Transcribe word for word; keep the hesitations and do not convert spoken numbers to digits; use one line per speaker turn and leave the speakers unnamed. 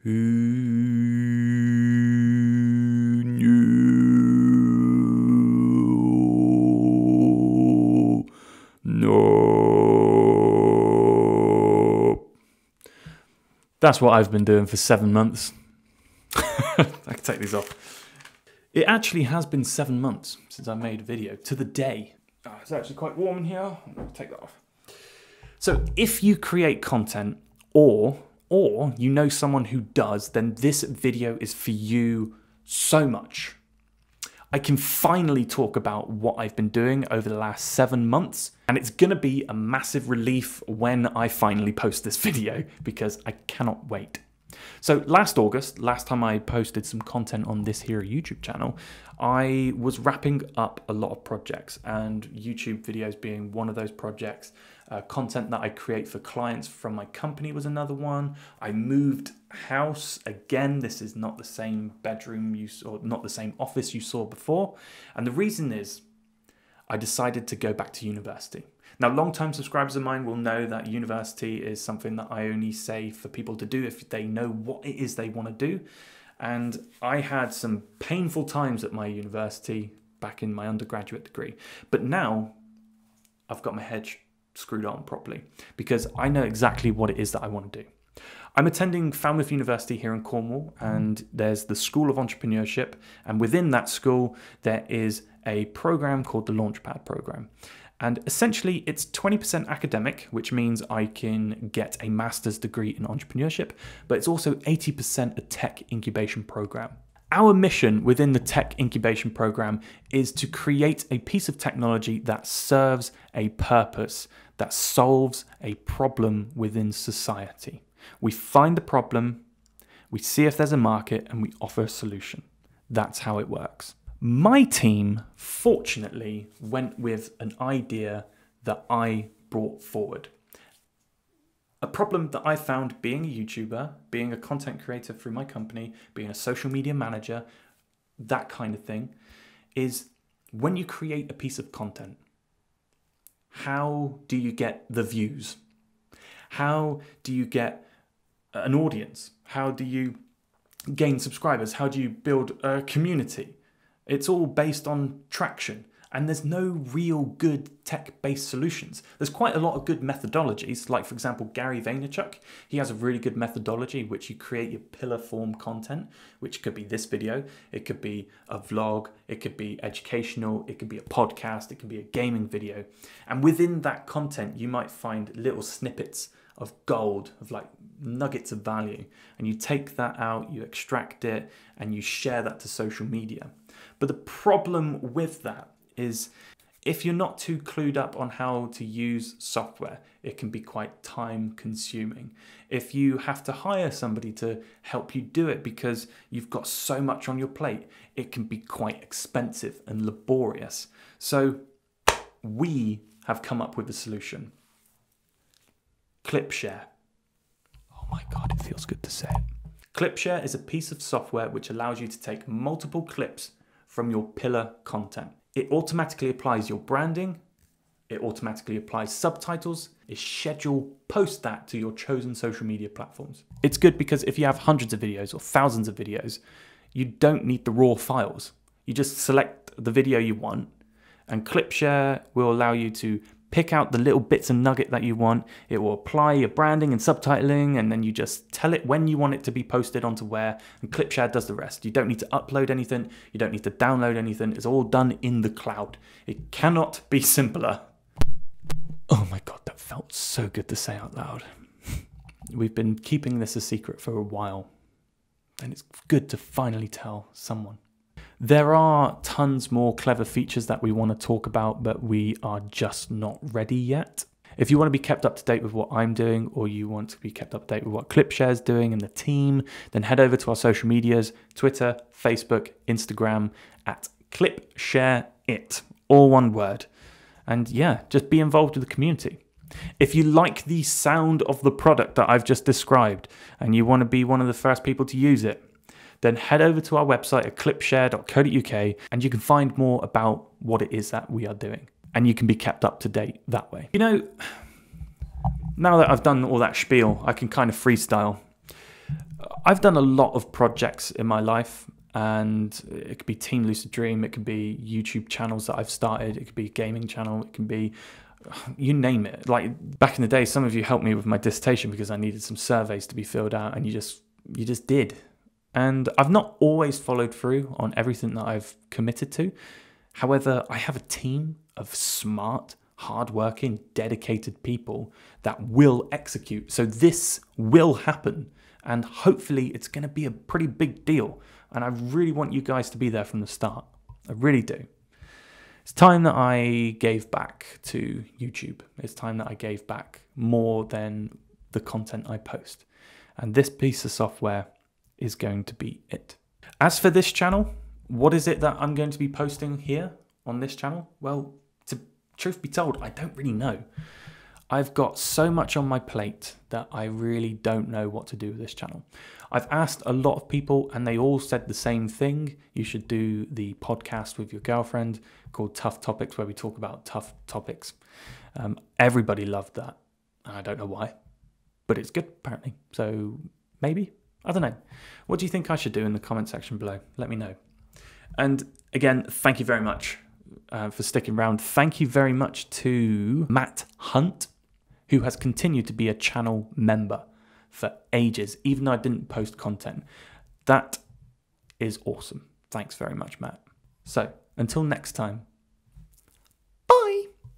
Who knew? No. That's what I've been doing for seven months. I can take these off. It actually has been seven months since I made a video, to the day. Oh, it's actually quite warm in here. I'm going to take that off. So if you create content or or you know someone who does, then this video is for you so much. I can finally talk about what I've been doing over the last seven months, and it's gonna be a massive relief when I finally post this video because I cannot wait. So last August, last time I posted some content on this here YouTube channel, I was wrapping up a lot of projects, and YouTube videos being one of those projects. Uh, content that I create for clients from my company was another one. I moved house again. This is not the same bedroom you saw, not the same office you saw before. And the reason is I decided to go back to university. Now, long-time subscribers of mine will know that university is something that I only say for people to do if they know what it is they want to do. And I had some painful times at my university back in my undergraduate degree. But now I've got my head screwed on properly because I know exactly what it is that I want to do. I'm attending Falmouth University here in Cornwall, and there's the School of Entrepreneurship, and within that school there is a program called the Launchpad program. And essentially it's twenty percent academic, which means I can get a master's degree in entrepreneurship, but it's also eighty percent a tech incubation program. Our mission within the tech incubation program is to create a piece of technology that serves a purpose, that solves a problem within society. We find the problem, we see if there's a market, and we offer a solution. That's how it works. My team, fortunately, went with an idea that I brought forward. A problem that I found being a YouTuber, being a content creator through my company, being a social media manager, that kind of thing, is when you create a piece of content, how do you get the views? How do you get an audience? How do you gain subscribers? How do you build a community? It's all based on traction. And there's no real good tech-based solutions. There's quite a lot of good methodologies, like for example, Gary Vaynerchuk. He has a really good methodology which you create your pillar form content, which could be this video, it could be a vlog, it could be educational, it could be a podcast, it could be a gaming video. And within that content, you might find little snippets of gold, of like nuggets of value. And you take that out, you extract it, and you share that to social media. But the problem with that is if you're not too clued up on how to use software, it can be quite time consuming. If you have to hire somebody to help you do it because you've got so much on your plate, it can be quite expensive and laborious. So we have come up with a solution. ClipShare. Oh my God, it feels good to say it. ClipShare is a piece of software which allows you to take multiple clips from your pillar content. It automatically applies your branding, it automatically applies subtitles, it schedule post that to your chosen social media platforms. It's good because if you have hundreds of videos or thousands of videos, you don't need the raw files. You just select the video you want, and ClipShare will allow you to pick out the little bits and nugget that you want. It will apply your branding and subtitling, and then you just tell it when you want it to be posted onto where, and ClipShare does the rest. You don't need to upload anything. You don't need to download anything. It's all done in the cloud. It cannot be simpler. Oh my God, that felt so good to say out loud. We've been keeping this a secret for a while, and it's good to finally tell someone. There are tons more clever features that we want to talk about, but we are just not ready yet. If you want to be kept up to date with what I'm doing, or you want to be kept up to date with what ClipShare is doing and the team, then head over to our social medias, Twitter, Facebook, Instagram, at ClipShareIt, all one word. And yeah, just be involved with the community. If you like the sound of the product that I've just described, and you want to be one of the first people to use it, then head over to our website at clipshare dot co dot U K and you can find more about what it is that we are doing. And you can be kept up to date that way. You know, now that I've done all that spiel, I can kind of freestyle. I've done a lot of projects in my life, and it could be Team Lucid Dream, it could be YouTube channels that I've started, it could be a gaming channel, it can be, you name it. Like back in the day, some of you helped me with my dissertation because I needed some surveys to be filled out, and you just you just did. And I've not always followed through on everything that I've committed to. However, I have a team of smart, hardworking, dedicated people that will execute. So this will happen, and hopefully it's going to be a pretty big deal. And I really want you guys to be there from the start. I really do. It's time that I gave back to YouTube. It's time that I gave back more than the content I post. And this piece of software is going to be it. As for this channel, what is it that I'm going to be posting here on this channel? Well, to truth be told, I don't really know. I've got so much on my plate that I really don't know what to do with this channel. I've asked a lot of people and they all said the same thing. You should do the podcast with your girlfriend called Tough Topics, where we talk about tough topics. Um, everybody loved that. I don't know why, but it's good apparently. So maybe, I don't know. What do you think I should do in the comment section below? Let me know. And again, thank you very much uh, for sticking around. Thank you very much to Matt Hunt, who has continued to be a channel member for ages, even though I didn't post content. That is awesome. Thanks very much, Matt. So until next time,